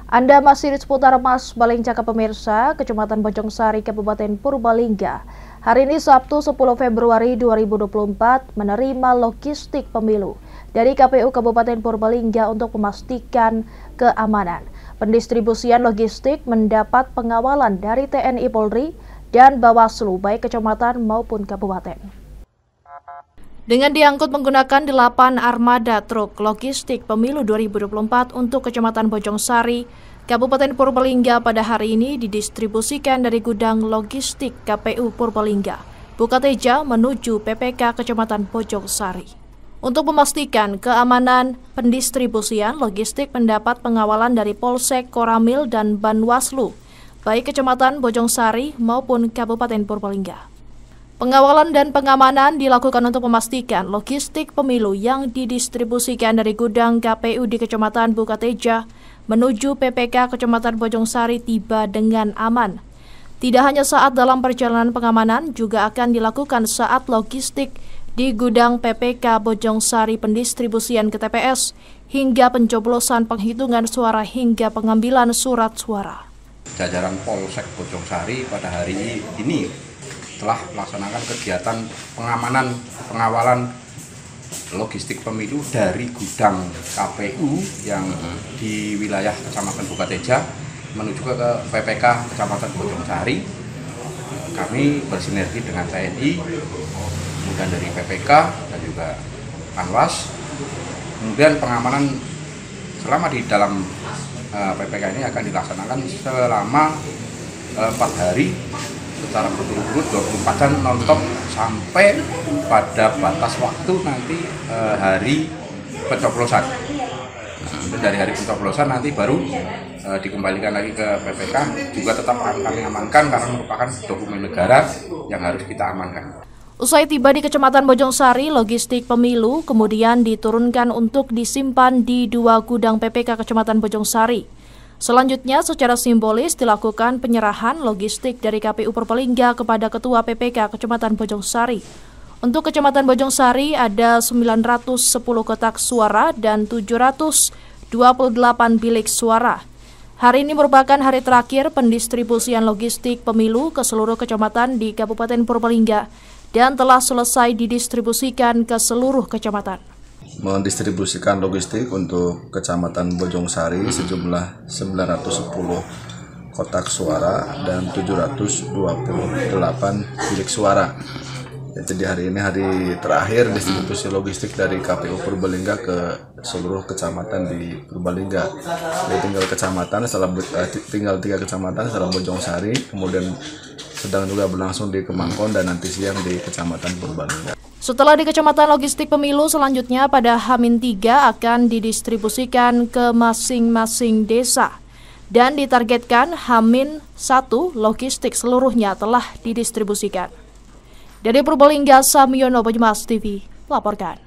Anda masih di seputar Mas Balingcaka pemirsa, Kecamatan Bojongsari, Kabupaten Purbalingga. Hari ini Sabtu 10 Februari 2024 menerima logistik pemilu dari KPU Kabupaten Purbalingga untuk memastikan keamanan. Pendistribusian logistik mendapat pengawalan dari TNI Polri dan Bawaslu baik kecamatan maupun kabupaten. Dengan diangkut menggunakan 8 armada truk logistik pemilu 2024 untuk Kecamatan Bojongsari, Kabupaten Purbalingga pada hari ini didistribusikan dari gudang logistik KPU Purbalingga, Bukateja menuju PPK Kecamatan Bojongsari. Untuk memastikan keamanan pendistribusian logistik mendapat pengawalan dari Polsek, Koramil, dan Banwaslu, baik Kecamatan Bojongsari maupun Kabupaten Purbalingga. Pengawalan dan pengamanan dilakukan untuk memastikan logistik pemilu yang didistribusikan dari gudang KPU di Kecamatan Bukateja menuju PPK Kecamatan Bojongsari tiba dengan aman. Tidak hanya saat dalam perjalanan pengamanan, juga akan dilakukan saat logistik di gudang PPK Bojongsari pendistribusian ke TPS, hingga pencoblosan penghitungan suara hingga pengambilan surat suara. Jajaran Polsek Bojongsari pada hari ini telah melaksanakan kegiatan pengawalan logistik pemilu dari gudang KPU yang di wilayah Kecamatan Bukateja menuju ke PPK Kecamatan Bojongsari. Kami bersinergi dengan TNI, kemudian dari PPK dan juga Panwas. Kemudian pengamanan selama di dalam PPK ini akan dilaksanakan selama 4 hari secara berturut-turut 24 jam non-stop sampai pada batas waktu nanti hari pencoblosan. Dari hari pencoblosan nanti baru dikembalikan lagi ke PPK, juga tetap kami amankan karena merupakan dokumen negara yang harus kita amankan. Usai tiba di Kecamatan Bojongsari, logistik pemilu kemudian diturunkan untuk disimpan di 2 gudang PPK Kecamatan Bojongsari. Selanjutnya, secara simbolis dilakukan penyerahan logistik dari KPU Purbalingga kepada Ketua PPK Kecamatan Bojongsari. Untuk Kecamatan Bojongsari ada 910 kotak suara dan 728 bilik suara. Hari ini merupakan hari terakhir pendistribusian logistik pemilu ke seluruh kecamatan di Kabupaten Purbalingga dan telah selesai didistribusikan ke seluruh kecamatan. Mendistribusikan logistik untuk Kecamatan Bojongsari sejumlah 910 kotak suara dan 728 bilik suara. Jadi hari ini hari terakhir distribusi logistik dari KPU Purbalingga ke seluruh kecamatan di Purbalingga. Jadi tinggal 3 kecamatan setelah Bojongsari, kemudian sedang juga berlangsung di Kemangkon dan nanti siang di Kecamatan Purbalingga. Setelah di Kecamatan logistik pemilu, selanjutnya pada H-3 akan didistribusikan ke masing-masing desa. Dan ditargetkan H-1 logistik seluruhnya telah didistribusikan. Dari Purbalingga, Samyono, Banyumas TV, laporkan.